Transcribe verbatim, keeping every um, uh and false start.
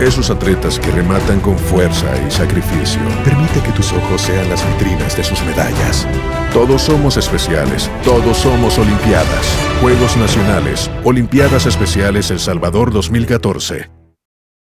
Esos atletas que rematan con fuerza y sacrificio. Permite que tus ojos sean las vitrinas de sus medallas. Todos somos especiales, todos somos Olimpiadas. Juegos Nacionales, Olimpiadas Especiales El Salvador dos mil catorce.